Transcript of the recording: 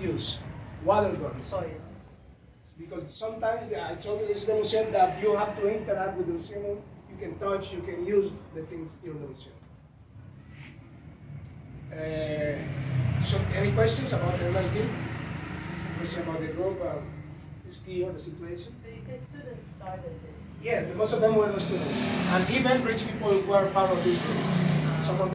use? Water guns. Toys. Because sometimes, I told you this is the museum that you have to interact with the museum. You can touch, you can use the things in the museum. So, any questions about the 19? Question about the group, this year, the situation? So you say students started this? Yes, most of them were the students. And even rich people were part of this group. Some of